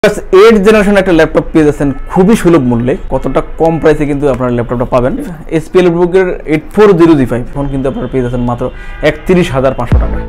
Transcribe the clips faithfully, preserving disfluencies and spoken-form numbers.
Eight generation একটা laptop পেয়ে যাচ্ছেন খুবই সুলভ মূল্যে, কতটা কম প্রাইসে কিন্তু আপনারা ল্যাপটপটা পাবেন। এসপি বুকের eight four zero G five ফোন কিন্তু আপনারা পেয়ে যাচ্ছেন মাত্র একত্রিশ হাজার পাঁচশো টাকায়।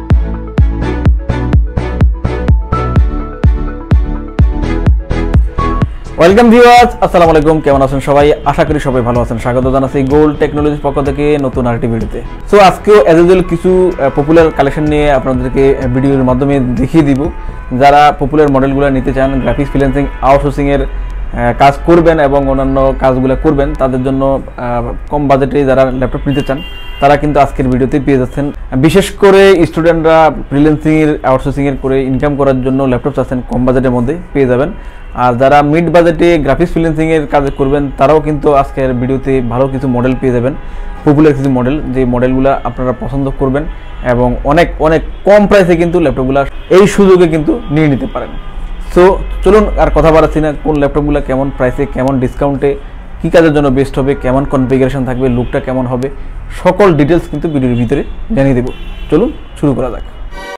ওয়েলকাম ভিউয়ার্স, আসসালামু আলাইকুম, কেমন আছেন সবাই? আশা করি সবাই ভালো আছেন। স্বাগত জানাচ্ছি গোল্ড টেকনোলজির পক্ষ থেকে নতুন আরেকটি ভিডিওতে। সো আজকেও অ্যাজ ইউজুয়াল কিছু পপুলার কালেকশন নিয়ে আপনাদেরকে ভিডিওর মাধ্যমে দেখিয়ে দিব। যারা পপুলার মডেলগুলো নিতে চান, গ্রাফিক্স ফ্রিল্যান্সিং আউটসোর্সিং এর কাজ করবেন এবং অন্যান্য কাজগুলো করবেন, তাদের জন্য কম বাজেটে যারা ল্যাপটপ নিতে চান তারা কিন্তু আজকের ভিডিওতে পেয়ে যাচ্ছেন। বিশেষ করে স্টুডেন্টরা ফ্রিল্যান্সিং এর আউটসোর্সিং এর করে ইনকাম করার জন্য ল্যাপটপ চাচ্ছেন, কম বাজেটের মধ্যে পেয়ে যাবেন। আর যারা মিড বাজেটে গ্রাফিক্স ফ্রিল্যান্সিং এর কাজ করবেন তারাও কিন্তু আজকের ভিডিওতে ভালো কিছু মডেল পেয়ে যাবেন, পপুলার কিছু মডেল, যে মডেলগুলো আপনারা পছন্দ করবেন এবং অনেক অনেক কম প্রাইসে কিন্তু ল্যাপটপগুলো এই সুযোগে কিন্তু নিয়ে নিতে পারেন। সো চলুন আর কথা বাড়াচ্ছি না, কোন ল্যাপটপগুলো কেমন প্রাইসে, কেমন ডিসকাউন্টে, কী কাজের জন্য বেস্ট হবে, কেমন কনফিগারেশন থাকবে, লুকটা কেমন হবে, সকল ডিটেলস কিন্তু ভিডিওর ভিতরে জানিয়ে দেব। চলুন শুরু করা যাক।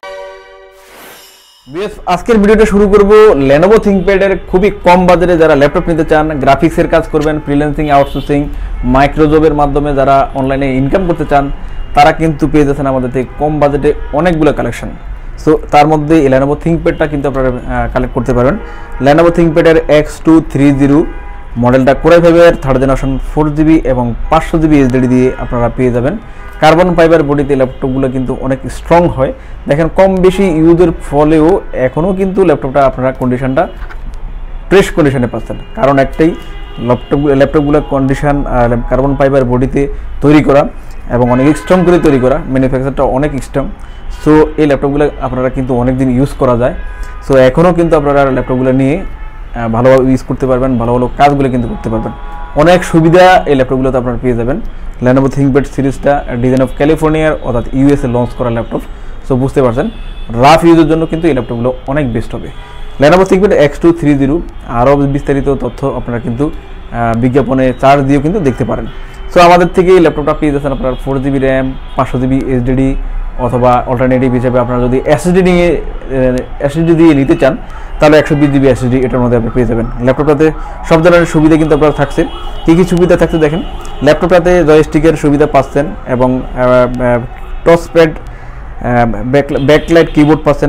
আজকের ভিডিওটা শুরু করব লেনোভো থিংকপ্যাডের খুবই কম বাজারে যারা ল্যাপটপ নিতে চান, গ্রাফিক্সের কাজ করবেন, ফ্রিল্যান্সিং আউটসোর্সিং মাইক্রোজবের মাধ্যমে যারা অনলাইনে ইনকাম করতে চান তারা কিন্তু পেয়ে যাচ্ছেন আমাদের থেকে কম বাজেটে অনেকগুলো কালেকশন। সো তার মধ্যে এই লেনোভো থিংকপ্যাডটা কিন্তু আপনারা কালেক্ট করতে পারবেন। লেনোভো থিংকপ্যাডের এক্স টু থ্রি জিরো মডেলটা কোরাই ফাইভের থার্ড জেনারেশন ফোর জিবি এবং পাঁচশো জিবি এইচডি দিয়ে আপনারা পেয়ে যাবেন। কার্বন ফাইবার বডিতে ল্যাপটপগুলো কিন্তু অনেক স্ট্রং হয়। দেখেন কম বেশি ইউজের ফলেও এখনও কিন্তু ল্যাপটপটা আপনারা কন্ডিশনটা ফ্রেশ কন্ডিশনে পাচ্ছেন, কারণ একটাই ল্যাপটপ ল্যাপটপগুলোর কন্ডিশন কার্বন ফাইবার বডিতে তৈরি করা এবং অনেক স্ট্রং করে তৈরি করা, ম্যানুফ্যাকচারটা অনেক স্ট্রং। সো এই ল্যাপটপগুলো আপনারা কিন্তু অনেক দিন ইউজ করা যায়। সো এখনও কিন্তু আপনারা ল্যাপটপগুলো নিয়ে ভালোভাবে ইউজ করতে পারবেন, ভালো ভালো কাজগুলো কিন্তু করতে পারবেন। অনেক সুবিধা এই ল্যাপটপগুলোতে আপনারা পেয়ে যাবেন। লেনোভো থিংকপ্যাড সিরিজটা ডিজাইন অফ ক্যালিফোর্নিয়ার অর্থাৎ ইউএসএ লঞ্চ করা ল্যাপটপ। সো বুঝতে পারছেন রাফ ইউজের জন্য কিন্তু এই ল্যাপটপগুলো অনেক বেস্ট হবে। Lenovo ThinkPad X two three zero আরও বিস্তারিত তথ্য আপনারা কিন্তু বিজ্ঞাপনে চার্জ দিয়েও কিন্তু দেখতে পারেন। সো আমাদের থেকে এই ল্যাপটপটা পেয়ে যাচ্ছেন আপনার ফোর জিবি র্যাম, পাঁচশো জিবি এইচডিডি, অথবা অল্টারনেটিভ হিসেবে আপনারা যদি এসএসডি নিয়ে এসএসডি দিয়ে নিতে চান তাহলে একশো বিশ জিবি এসএসডি এটার মধ্যে আপনি পেয়ে যাবেন। ল্যাপটপটাতে সব ধরনের সুবিধা কিন্তু আপনারা থাকছে। কী কী সুবিধা থাকছে দেখেন, ল্যাপটপটাতে জয়স্টিকের সুবিধা পাচ্ছেন এবং টাচ প্যাড, ব্যাকলাইট কিবোর্ড পাচ্ছেন,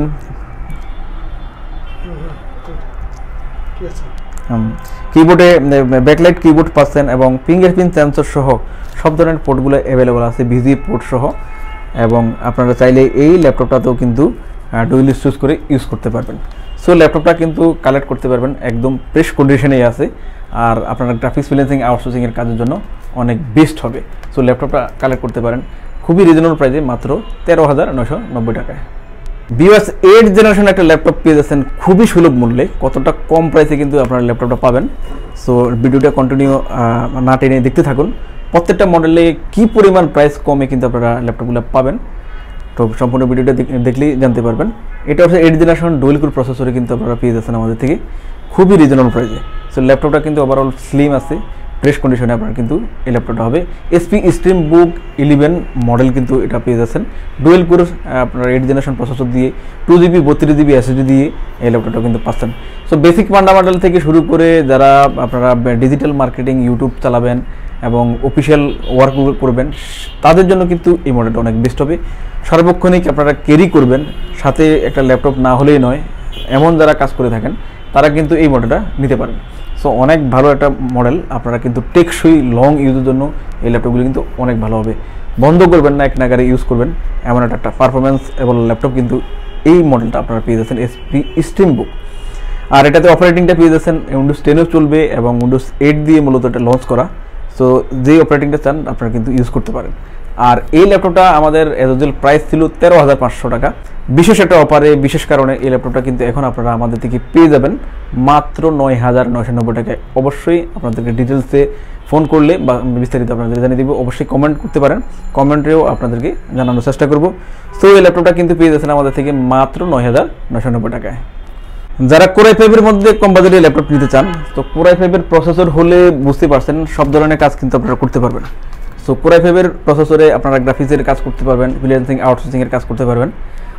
কিবোর্ডে ব্যাকলাইট কিবোর্ড পাচ্ছেন এবং ফিঙ্গারপ্রিন্ট সেন্সর সহ সব ধরনের পোর্টগুলো অ্যাভেলেবল আছে, ভিজি পোর্ট সহ। এবং আপনারা চাইলে এই ল্যাপটপটাতেও কিন্তু ডুয়েল ইউজ করে ইউজ করতে পারবেন। সো ল্যাপটপটা কিন্তু কালেক্ট করতে পারবেন, একদম ফ্রেশ কন্ডিশনেই আছে। আর আপনারা গ্রাফিক্স ফ্রিল্যান্সিং আউটসোর্সিংয়ের কাজের জন্য অনেক বেস্ট হবে। সো ল্যাপটপটা কালেক্ট করতে পারেন খুবই রিজনেবল প্রাইসে, মাত্র তেরো হাজার নয়শো নব্বই টাকায়। বিএস এইট জেনারেশন একটা ল্যাপটপ পেয়ে যাচ্ছেন খুবই সুলভ মূল্যে, কতটা কম প্রাইসে কিন্তু আপনারা ল্যাপটপটা পাবেন। সো ভিডিওটা কন্টিনিউ না টেনে দেখতে থাকুন। প্রত্যেকটা মডেলে কি পরিমাণ প্রাইস কমে কিন্তু আপনারা ল্যাপটপগুলো পাবেন, তো সম্পূর্ণ ভিডিওটা দেখলেই জানতে পারবেন। এটা হচ্ছে এইট জেনারেশন ডুয়েল কোর প্রসেসরে কিন্তু আপনারা পেয়ে যাচ্ছেন আমাদের থেকে খুবই রিজনেবল প্রাইসে। সো ল্যাপটপটা কিন্তু ওভারঅল স্লিম আছে, ফ্রেশ কন্ডিশনে আপনার কিন্তু এই ল্যাপটপটা হবে। HP stream book eleven model কিন্তু এটা পেয়ে যাচ্ছেন ডুয়েল কোর আপনার এইট জেনারেশন প্রসেসর দিয়ে, টু জিবি বত্রিশ জিবি এসএসডি দিয়ে এই ল্যাপটপটা কিন্তু পাচ্ছেন। সো বেসিক ফান্ডামেন্টাল থেকে শুরু করে যারা আপনারা ডিজিটাল মার্কেটিং, ইউটিউব চালাবেন এবং অফিসিয়াল ওয়ার্ক করবেন তাদের জন্য কিন্তু এই মডেলটা অনেক বেস্ট হবে। সার্বক্ষণিক আপনারা ক্যারি করবেন, সাথে একটা ল্যাপটপ না হলেই নয়, এমন যারা কাজ করে থাকেন তারা কিন্তু এই মডেলটা নিতে পারেন। সো অনেক ভালো একটা মডেল, আপনারা কিন্তু টেকসই লং ইউজের জন্য এই ল্যাপটপগুলি কিন্তু অনেক ভালো হবে। বন্ধ করবেন না, এক নাগারে ইউজ করবেন, এমন একটা পারফরমেন্স এবং ল্যাপটপ কিন্তু এই মডেলটা আপনারা পেয়ে যাচ্ছেন এসপি স্ট্রিম বুক। আর এটাতে অপারেটিংটা পেয়ে যাচ্ছেন উইন্ডোজ টেনও চলবে এবং উইন্ডোজ এইট দিয়ে মূলত এটা লঞ্চ করা। সো যে অপারেটিংটা চান আপনারা কিন্তু ইউজ করতে পারেন। আর এই ল্যাপটপটা আমাদের এজল প্রাইস ছিল তেরো হাজার পাঁচশো টাকা। বিশেষ একটা অফারে, বিশেষ কারণে এই ল্যাপটপটা কিন্তু এখন আপনারা আমাদের থেকে পেয়ে যাবেন মাত্র নয় হাজার নয়শো নব্বই টাকায়। অবশ্যই আপনাদেরকে ডিটেলসে ফোন করলে বা বিস্তারিত আপনাদের জানিয়ে দিব। অবশ্যই কমেন্ট করতে পারেন, কমেন্টেও আপনাদেরকে জানানোর চেষ্টা করব। সো এই ল্যাপটপটা কিন্তু পেয়ে যাচ্ছেন আমাদের থেকে মাত্র নয় হাজার নয়শো নব্বই টাকায়। যারা কোরাই ফাইভের মধ্যে কম বাজেটে ল্যাপটপ নিতে চান, তো কোরাই ফাইভের প্রসেসর হলে বুঝতে পারছেন সব ধরনের কাজ কিন্তু আপনারা করতে পারবেন। সো কোরাই ফাইভের প্রসেসরে আপনারা গ্রাফিক্সের কাজ করতে পারবেন, ফ্রিল্যান্সিং আউটসোর্সিংয়ের কাজ করতে পারবেন।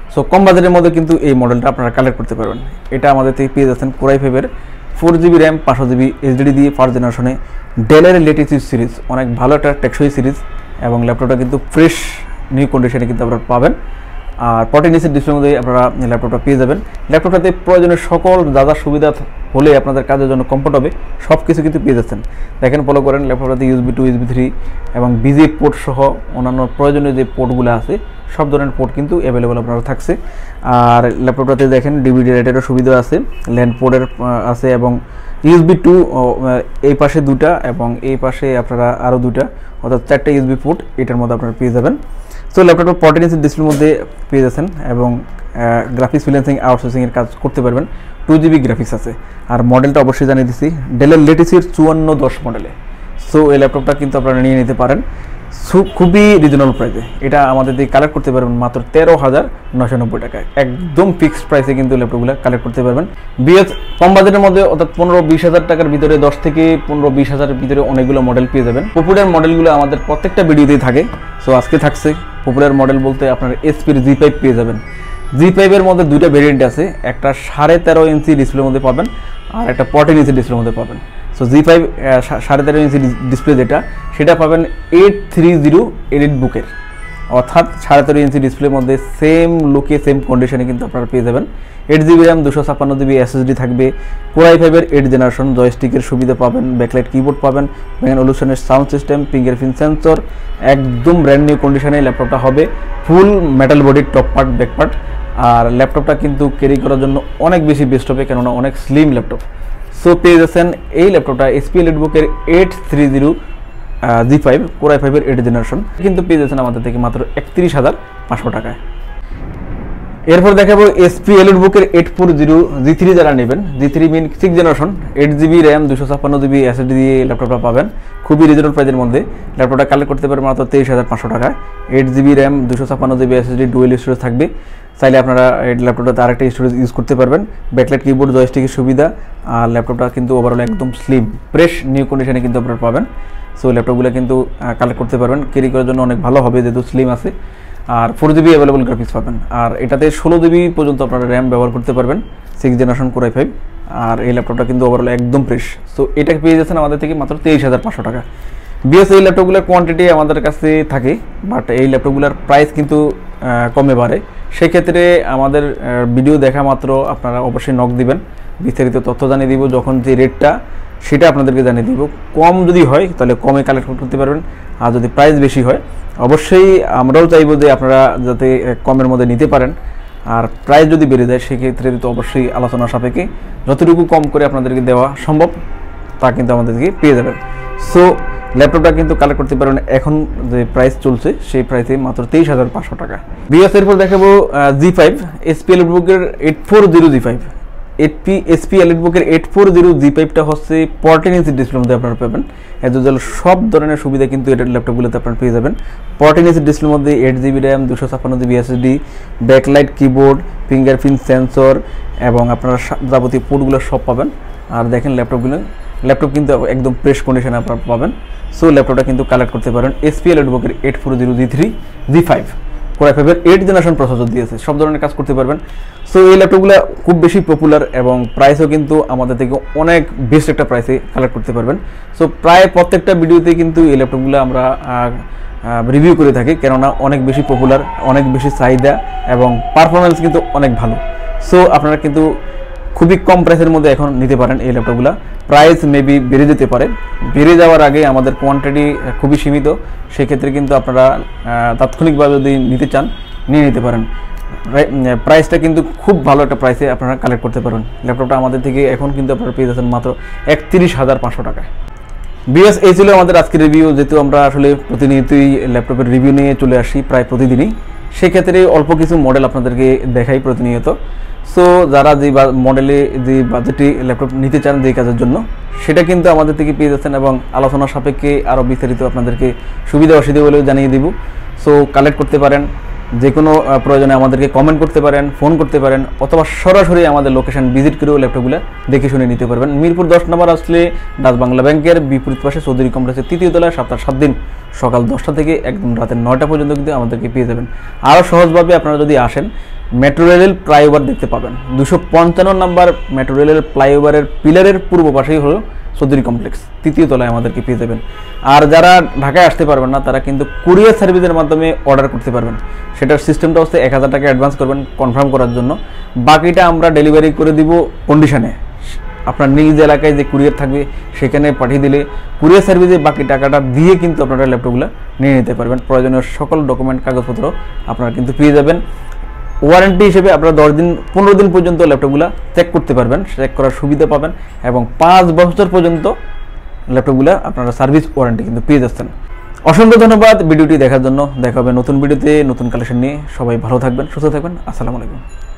সো কম বাজেটের মধ্যে কিন্তু এই মডেলটা আপনারা কালেক্ট করতে পারবেন। এটা আমাদের থেকে পেয়ে যাচ্ছেন কোরাই ফাইভের ফোর জিবি র্যাম পাঁচশো জিবি এইচডিডি দিয়ে ফার্স্ট জেনারেশনে ডেলের লেটেস্ট সিরিজ, অনেক ভালো একটা টেকসই সিরিজ এবং ল্যাপটপটা কিন্তু ফ্রেশ নিউ কন্ডিশনে কিন্তু আপনারা পাবেন। আর ফর্টিন ইঞ্চের ডিসপ্লের মধ্যে আপনারা ল্যাপটপটা পেয়ে যাবেন। ল্যাপটপটাতে প্রয়োজনীয় সকল যা যা সুবিধা হলে আপনাদের কাজের জন্য কমফোর্ট হবে সব কিছু কিন্তু পেয়ে যাচ্ছেন। দেখেন ফলো করেন, ল্যাপটপটাতে ইউএসবি টু ইউএসবি থ্রি এবং বিজি পোর্ট সহ অন্যান্য প্রয়োজনীয় যে পোর্টগুলো আছে সব ধরনের পোর্ট কিন্তু অ্যাভেলেবল আপনারা থাকছে। আর ল্যাপটপটাতে দেখেন ডিভিডি রাইটারের সুবিধা আছে, ল্যান্ড পোর্টের আছে এবং ইউএসবি টু এই পাশে দুটা এবং এই পাশে আপনারা আরও দুটা, অর্থাৎ চারটে ইউএসবি পোর্ট এটার মধ্যে আপনারা পেয়ে যাবেন। সো ল্যাপটপটা ফর্টিন ইঞ্চের ডিসপ্লের মধ্যে পেয়ে যাচ্ছেন এবং গ্রাফিক্স ফ্রিল্যান্সিং আউটসোর্সিংয়ের কাজ করতে পারবেন। টু জিবি গ্রাফিক্স আছে। আর মডেলটা অবশ্যই জানিয়ে দিচ্ছি ডেলের লেটেস্টের চুয়ান্ন দশ মডেলে। সো এই ল্যাপটপটা কিন্তু আপনারা নিয়ে নিতে পারেন খুবই রিজনেবল প্রাইসে। এটা আমাদের দিয়ে কালেক্ট করতে পারবেন মাত্র তেরো হাজার নশো নব্বই টাকায়, একদম ফিক্সড প্রাইসে কিন্তু ল্যাপটপগুলো কালেক্ট করতে পারবেন। বিএস কম বাজেটের মধ্যে অর্থাৎ পনেরো বিশ হাজার টাকার ভিতরে, দশ থেকে পনেরো বিশ হাজারের ভিতরে অনেকগুলো মডেল পেয়ে যাবেন। পপুলার মডেলগুলো আমাদের প্রত্যেকটা ভিডিওতেই থাকে। সো আজকে থাকছে পপুলার মডেল বলতে আপনার এসপির জি ফাইভ পেয়ে যাবেন। জি ফাইভের মধ্যে দুইটা ভেরিয়েন্ট আছে, একটা সাড়ে তেরো ইঞ্চি ডিসপ্লের মধ্যে পাবেন আর একটা ফর্টিন ইঞ্চি ডিসপ্লের মধ্যে পাবেন। সো জি ফাইভ সাড়ে তেরো ইঞ্চি ডিসপ্লে যেটা সেটা পাবেন এইট থ্রি জিরো এডিট বুকের, অর্থাৎ সাড়ে তেরো ইঞ্চি ডিসপ্লের মধ্যে সেম লুকে সেম কন্ডিশনে কিন্তু আপনারা পেয়ে যাবেন। এইট জিবি র্যাম দুশো ছাপ্পান্ন জিবি এসএসডি থাকবে। কোরাই ফাইভের এইট জেনারেশন জয়স্টিকের সুবিধা পাবেন, ব্যাকলাইট কিবোর্ড পাবেন, ব্যাঙ্গান অলুশনের সাউন্ড সিস্টেম, ফিঙ্গারপ্রিন্ট সেন্সর, একদম ব্র্যান্ড নিউ কন্ডিশনে ল্যাপটপটা হবে। ফুল মেটাল বডির টপ পার্ট ব্যাক পার্ট। আর ল্যাপটপটা কিন্তু ক্যারি করার জন্য অনেক বেশি বেস্ট হবে, কেননা অনেক স্লিম ল্যাপটপ। সো পেয়ে যাচ্ছেন এই ল্যাপটপটা এসপি এলিটবুকের eight three zero G five core i ফাইভের এইট জেনারেশন কিন্তু পেয়ে যাচ্ছেন আমাদের থেকে মাত্র একত্রিশ হাজার পাঁচশো টাকায়। এরপর দেখাবো এসপি এলিটবুকের eight four zero G three যারা নেবেন, G three mean six generation eight GB RAM দুশো ছাপ্পান্ন জিবি এসএসডি দিয়ে ল্যাপটপটা পাবেন খুবই রিজনেবল প্রাইসের মধ্যে। ল্যাপটপটা কালেক্ট করতে পারবেন মাত্র তেইশ হাজার পাঁচশো টাকায়। এইট জিবি র্যাম দুশো ছাপ্পান্ন জিবি এসএসডি ডুয়েল স্টোরেজ থাকবে, চাইলে আপনারা এই ল্যাপটপটাতে আরেকটা স্টোরেজ ইউজ করতে পারবেন। ব্যাকলাইট কিবোর্ড জয়স্টিকের সুবিধা। আর ল্যাপটপটা কিন্তু ওভারঅল একদম স্লিম ফ্রেশ নিউ কন্ডিশনে কিন্তু আপনারা পাবেন। সো ল্যাপটপগুলো কিন্তু কালেক্ট করতে পারবেন, ক্যারি করার জন্য অনেক ভালো হবে যেহেতু স্লিম আছে। আর ফোর জিবি অ্যাভেলেবল গ্রাফিক্স পাবেন। আর এটাতে ষোলো জিবি পর্যন্ত আপনারা র্যাম ব্যবহার করতে পারবেন, সিক্স জেনারেশন কোরাই ফাইভ। আর এই ল্যাপটপটা কিন্তু ওভারঅল একদম ফ্রেশ। সো এটা পেয়ে যাচ্ছেন আমাদের থেকে মাত্র তেইশ হাজার পাঁচশো টাকা। বিএস এই ল্যাপটপগুলোর কোয়ান্টিটি আমাদের কাছে থাকে, বাট এই ল্যাপটপগুলোর প্রাইস কিন্তু কমে বাড়ে। সেক্ষেত্রে আমাদের ভিডিও দেখা মাত্র আপনারা অবশ্যই নক দিবেন, বিস্তারিত তথ্য জানিয়ে দিব। যখন যে রেটটা সেটা আপনাদেরকে জানিয়ে দিব। কম যদি হয় তাহলে কমে কালেক্ট করতে পারবেন, আর যদি প্রাইস বেশি হয় অবশ্যই আমরাও চাইবো যে আপনারা যাতে কমের মধ্যে নিতে পারেন। আর প্রাইস যদি বেড়ে যায় সেক্ষেত্রে তো অবশ্যই আলোচনা সাপেক্ষে যতটুকু কম করে আপনাদেরকে দেওয়া সম্ভব তা কিন্তু আমাদেরকে পেয়ে যাবেন। সো ল্যাপটপটা কিন্তু কালেক্ট করতে পারবেন এখন যে প্রাইস চলছে সেই প্রাইসে মাত্র তেইশ হাজার পাঁচশো টাকা। বিএস এরপর দেখাবো জি ফাইভ এসপি এলিটবুকের eight four zero G five এইটপি এসপি এলিটবুকের এইট ফোর জিরো জি ফাইভটা হচ্ছে ফোরটিন ইঞ্চি ডিসপ্লের মধ্যে আপনারা পাবেন। এত সব ধরনের সুবিধা কিন্তু এটা ল্যাপটপগুলোতে আপনারা পেয়ে যাবেন। ফোরটিন ইঞ্চি ডিসপ্লের মধ্যে এইট জিবি র্যাম দুশো ছাপ্পান্ন GB SSD, backlight keyboard, fingerprint sensor এবং আপনারা যাবতীয় পোর্টগুলো সব পাবেন। আর দেখেন ল্যাপটপগুলো ল্যাপটপ কিন্তু একদম ফ্রেশ কন্ডিশনে আপনারা পাবেন। সো ল্যাপটপটা কিন্তু কালেক্ট করতে পারেন এসপি এলিটবুকের eight four zero G three G five core i ফাইভের এইট জেনারেশন প্রসেসর দিয়েছে, সব ধরনের কাজ করতে পারবেন। সো এই ল্যাপটপগুলো খুব বেশি পপুলার এবং প্রাইসও কিন্তু আমাদের থেকে অনেক বেস্ট একটা প্রাইসে কালেক্ট করতে পারবেন। সো প্রায় প্রত্যেকটা ভিডিওতে কিন্তু এই ল্যাপটপগুলো আমরা রিভিউ করে থাকি, কেননা অনেক বেশি পপুলার, অনেক বেশি চাহিদা এবং পারফরমেন্স কিন্তু অনেক ভালো। সো আপনারা কিন্তু খুবই কম প্রাইসের মধ্যে এখন নিতে পারেন এই ল্যাপটপগুলো। প্রাইস মেবি বেড়ে যেতে পারে, বেড়ে যাওয়ার আগে আমাদের কোয়ান্টিটি খুবই সীমিত, সেক্ষেত্রে কিন্তু আপনারা তাৎক্ষণিকভাবে যদি নিতে চান নিয়ে নিতে পারেন। প্রাইসটা কিন্তু খুব ভালো একটা প্রাইসে আপনারা কালেক্ট করতে পারেন। ল্যাপটপটা আমাদের থেকে এখন কিন্তু আপনারা পেয়ে যাচ্ছেন মাত্র একত্রিশ হাজার পাঁচশো টাকায়। বিএস এই ছিল আমাদের আজকের রিভিউ। যেহেতু আমরা আসলে প্রতিনিয়তই ল্যাপটপের রিভিউ নিয়ে চলে আসি প্রায় প্রতিদিনই, সেক্ষেত্রে অল্প কিছু মডেল আপনাদেরকে দেখাই প্রতিনিয়ত। সো যারা যে মডেলে যে বাজেটে ল্যাপটপ নিতে চান যে কাজের জন্য সেটা কিন্তু আমাদের থেকে পেয়ে যাচ্ছেন এবং আলোচনা সাপেক্ষে আরও বিস্তারিত আপনাদেরকে সুবিধা অসুবিধা বলেও জানিয়ে দিব। সো কালেক্ট করতে পারেন যে কোনো প্রয়োজনে আমাদেরকে কমেন্ট করতে পারেন, ফোন করতে পারেন, অথবা সরাসরি আমাদের লোকেশন ভিজিট করেও ল্যাপটপগুলো দেখে শুনে নিতে পারবেন। মিরপুর দশ নম্বর আসলে ডাচ বাংলা ব্যাংকের বিপরীত পাশে চৌধুরী কমপ্লেক্সের তৃতীয় তলায় সপ্তাহ সাত দিন সকাল দশটা থেকে একদম রাতে নয়টা পর্যন্ত কিন্তু আমাদেরকে পেয়ে যাবেন। আরও সহজভাবে আপনারা যদি আসেন, মেট্রো রেলের ফ্লাইওভার দেখতে পাবেন। দুশো পঞ্চান্ন নম্বর মেট্রো রেলের ফ্লাইওভারের পিলারের পূর্ব পাশেই হলো চৌধুরী কমপ্লেক্স, তৃতীয় তলায় আমাদেরকে পেয়ে যাবেন। আর যারা ঢাকায় আসতে পারবেন না, তারা কিন্তু কুরিয়ার সার্ভিসের মাধ্যমে অর্ডার করতে পারবেন। সেটার সিস্টেমটা হচ্ছে এক হাজার টাকা অ্যাডভান্স করবেন কনফার্ম করার জন্য, বাকিটা আমরা ডেলিভারি করে দিব কন্ডিশনে। আপনার নিজ এলাকায় যে কুরিয়ার থাকবে সেখানে পাঠিয়ে দিলে কুরিয়ার সার্ভিসে বাকি টাকাটা দিয়ে কিন্তু আপনারা ল্যাপটপগুলো নিয়ে নিতে পারবেন। প্রয়োজনীয় সকল ডকুমেন্ট কাগজপত্র আপনারা কিন্তু পেয়ে যাবেন। ওয়ারেন্টি হিসেবে আপনারা দশ দিন পনেরো দিন পর্যন্ত ল্যাপটপগুলো চেক করতে পারবেন, চেক করার সুবিধা পাবেন, এবং পাঁচ বছর পর্যন্ত ল্যাপটপগুলো আপনারা সার্ভিস ওয়ারেন্টি কিন্তু পেয়ে যাচ্ছেন। অসংখ্য ধন্যবাদ ভিডিওটি দেখার জন্য। দেখা হবে নতুন ভিডিওতে নতুন কালেকশন নিয়ে। সবাই ভালো থাকবেন, সুস্থ থাকবেন। আসসালামু আলাইকুম।